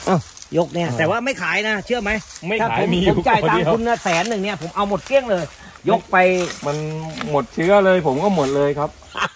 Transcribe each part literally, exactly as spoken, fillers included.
อ้าวยกเนี่ยแต่ว่าไม่ขายนะเชื่อไหมไม่ขายผมผมจ่ายตังค์คุณนะแสนหนึ่งเนี่ยผมเอาหมดเกลี้ยงเลยยกไปมันหมดเชื้อเลยผมก็หมดเลยครับ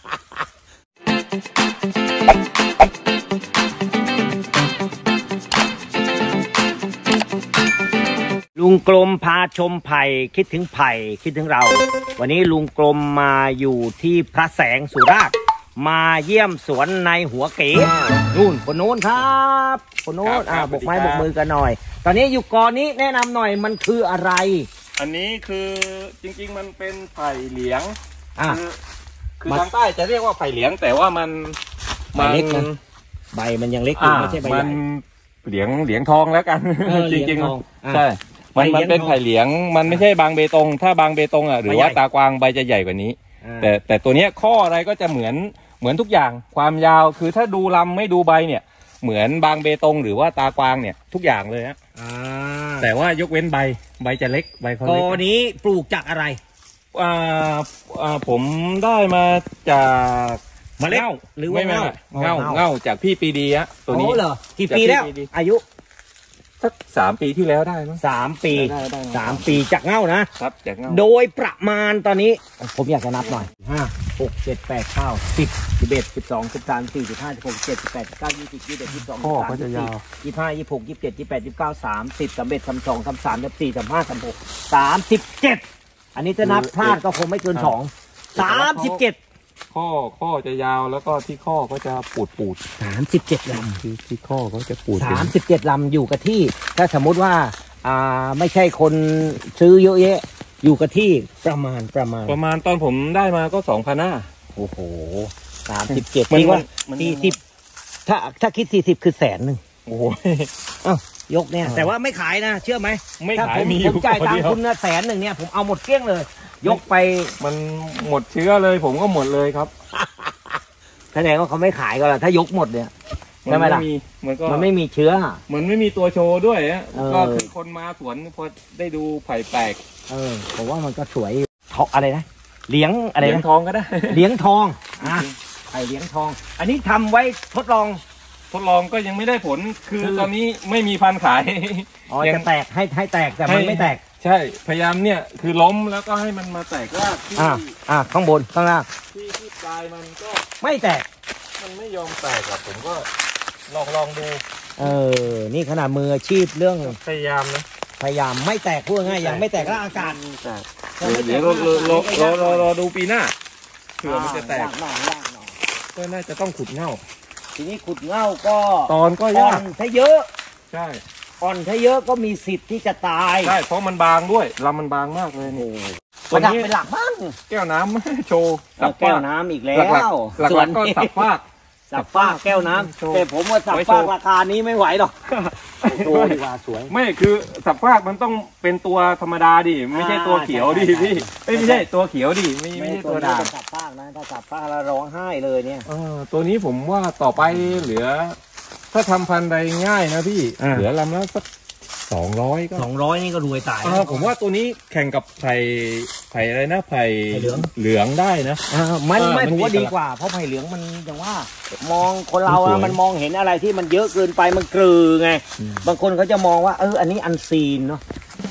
ลุงกลมพาชมไผ่คิดถึงไผ่คิดถึงเราวันนี้ลุงกลมมาอยู่ที่พระแสงสุราษฎร์มาเยี่ยมสวนในหัวเก๋นู่นคนโน้นครับคนโน้นอ่าบกไม้บกมือกันหน่อยตอนนี้อยู่กอนี้แนะนำหน่อยมันคืออะไรอันนี้คือจริงๆมันเป็นไผ่เหลียงอ่าคือทางใต้จะเรียกว่าไผ่เหลียงแต่ว่ามันมันเล็กนะใบมันยังเล็กอยู่ไม่ใช่ใบใหญ่เหลียงเหลียงทองแล้วกันจริงๆใช่มันมันเป็นไผ่เหลียงมันไม่ใช่บางเบตงถ้าบางเบตงอ่ะหรือว่าตากวางใบจะใหญ่กว่านี้แต่แต่ตัวเนี้ยข้ออะไรก็จะเหมือนเหมือนทุกอย่างความยาวคือถ้าดูลำไม่ดูใบเนี่ยเหมือนบางเบตงหรือว่าตากวางเนี่ยทุกอย่างเลยฮะแต่ว่ายกเว้นใบใบจะเล็กใบเขาเล็กตัวนี้ปลูกจากอะไรอ่าอ่าผมได้มาจากเมล็ดหรือว่าเงาเงาเงาจากพี่ปีดีฮะตัวนี้เหรอกี่ปีแล้วอายุสักสามปีที่แล้วได้มั้งสามปีสามปีจากเง่านะครับจากเง่าโดยประมาณตอนนี้ผมอยากจะนับหน่อยห้าหกเจ็ดแปดเก้าสิบสิบเอ็ดสิบสองสิบสามสี่สิบห้าสิบหกสิบเจ็ดสิบแปดสิบเก้ายี่สิบยี่สิบเอ็ดยี่สิบสองยี่สิบสามยี่สิบสี่ยี่สิบห้ายี่สิบหกยี่สิบเจ็ดยี่สิบแปดยี่สิบเก้าสามสิบสามเอ็ดสามสองสามสามสามสี่สามห้าสามหกสามสิบเจ็ดอันนี้จะนับพลาดก็คงไม่เกินสองสามสิบเจ็ดข้อข้อจะยาวแล้วก็ที่ข้อก็จะปูดปูดสามสิบเจ็ดลำที่ที่ข้อก็จะปูดสามสิบเจ็ดลำอยู่กับที่ถ้าสมมุติว่าอ่าไม่ใช่คนซื้อเยอะแยะอยู่กับที่ประมาณประมาณประมาณตอนผมได้มาก็สองพันห้าโอ้โหสามสิบเจ็ดที่ว่าสี่สิบถ้าถ้าคิดสี่สิบคือแสนหนึ่งโอ้โหอ้าวยกเนี่ยแต่ว่าไม่ขายนะเชื่อไหมไม่ขายมีผมจ่ายตังค์คุณนะแสนหนึ่งเนี่ยผมเอาหมดเกลี้ยงเลยยกไปมันหมดเชื้อเลยผมก็หมดเลยครับแสดงว่าเขาไม่ขายก็แล้วถ้ายกหมดเนี่ยใช่ไหมล่ะมันก็มันไม่มีเชื้อมันไม่มีตัวโชว์ด้วยฮะก็คือคนมาสวนพอได้ดูไผ่แปลกเออผมว่ามันก็สวยเขาอะไรนะเลี้ยงอะไรนะเลี้ยงทองก็ได้เลี้ยงทองอ่ะไผ่เลี้ยงทองอันนี้ทำไว้ทดลองทดลองก็ยังไม่ได้ผลคือตอนนี้ไม่มีพันขายอ๋อจะแตกให้ให้แตกแต่มันไม่แตกใช่พยายามเนี่ยคือล้มแล้วก็ให้มันมาแตกรากที่อ่าอ่าข้างบนข้างล่างที่ที่ปลายมันก็ไม่แตกมันไม่ยอมแตกครับผมก็ลองลองดูเออนี่ขนาดมืออาชีพเรื่องพยายามนะพยายามไม่แตกพูดง่ายยังไม่แตกแล้วอากาศเดี๋ยวรอรอรอรอรอดูปีหน้าเผื่อมันจะแตกก็น่าจะต้องขุดเง่าทีนี้ขุดเง่าก็ตอนก็ยากถ้าเยอะใช่อ่อนถ้าเยอะก็มีสิทธิ์ที่จะตายใช่เพราะมันบางด้วยลำมันบางมากเลยนี่ตัวนี้เป็นหลักบ้างแก้วน้ำโชว์แก้วน้ำอีกแล้วส่วนก็สับฟากสับฟากแก้วน้ำแต่ผมว่าสับฟากราคานี้ไม่ไหวหรอกโชว์ดีกว่าสวยไม่คือสับฟากมันต้องเป็นตัวธรรมดาดิไม่ใช่ตัวเขียวดิพี่ไม่ใช่ตัวเขียวดิไม่ไม่ใช่ตัวดำสับฟากนะถ้าสับฟากแล้วร้องไห้เลยเนี่ยตัวนี้ผมว่าต่อไปเหลือถ้าทำพันธุ์ใดง่ายนะพี่เหลือลำละสักสองร้อยก็สองร้อยนี่ก็รวยตายผมว่าตัวนี้แข่งกับไผ่ไผ่อะไรนะไผ่เหลืองเหลืองได้นะไม่ไม่ผมว่าดีกว่าเพราะไผ่เหลืองมันอย่างว่ามองคนเราอะมันมองเห็นอะไรที่มันเยอะเกินไปมันกลือไงบางคนเขาจะมองว่าเอออันนี้อันซีนเนาะ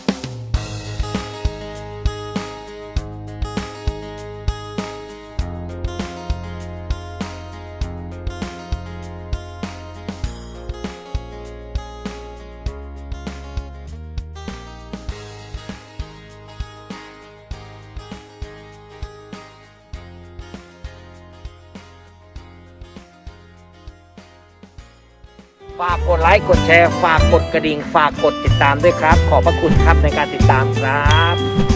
ฝากกดไลค์กดแชร์ฝากกดกระดิ่งฝากกดติดตามด้วยครับขอบพระคุณครับในการติดตามครับ